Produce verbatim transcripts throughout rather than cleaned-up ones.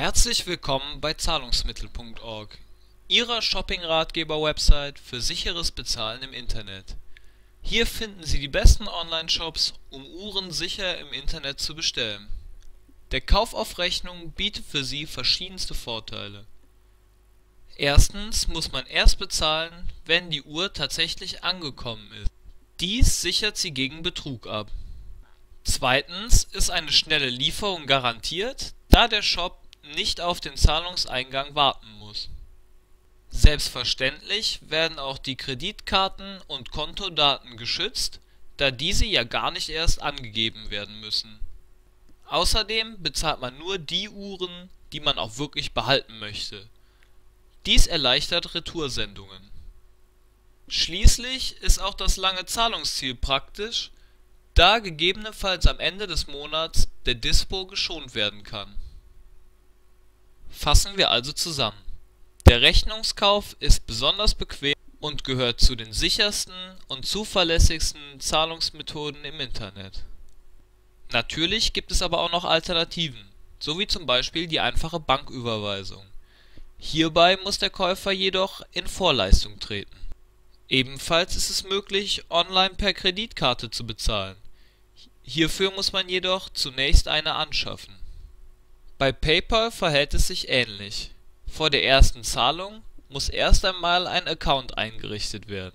Herzlich willkommen bei Zahlungsmittel Punkt org, Ihrer Shopping-Ratgeber-Website für sicheres Bezahlen im Internet. Hier finden Sie die besten Online-Shops, um Uhren sicher im Internet zu bestellen. Der Kauf auf Rechnung bietet für Sie verschiedenste Vorteile. Erstens muss man erst bezahlen, wenn die Uhr tatsächlich angekommen ist. Dies sichert Sie gegen Betrug ab. Zweitens ist eine schnelle Lieferung garantiert, da der Shop nicht auf den Zahlungseingang warten muss. Selbstverständlich werden auch die Kreditkarten- und Kontodaten geschützt, da diese ja gar nicht erst angegeben werden müssen. Außerdem bezahlt man nur die Uhren, die man auch wirklich behalten möchte. Dies erleichtert Retoursendungen. Schließlich ist auch das lange Zahlungsziel praktisch, da gegebenenfalls am Ende des Monats der Dispo geschont werden kann. Fassen wir also zusammen. Der Rechnungskauf ist besonders bequem und gehört zu den sichersten und zuverlässigsten Zahlungsmethoden im Internet. Natürlich gibt es aber auch noch Alternativen, so wie zum Beispiel die einfache Banküberweisung. Hierbei muss der Käufer jedoch in Vorleistung treten. Ebenfalls ist es möglich, online per Kreditkarte zu bezahlen. Hierfür muss man jedoch zunächst eine anschaffen. Bei PayPal verhält es sich ähnlich. Vor der ersten Zahlung muss erst einmal ein Account eingerichtet werden.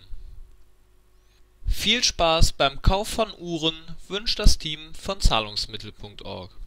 Viel Spaß beim Kauf von Uhren wünscht das Team von Zahlungsmittel Punkt org.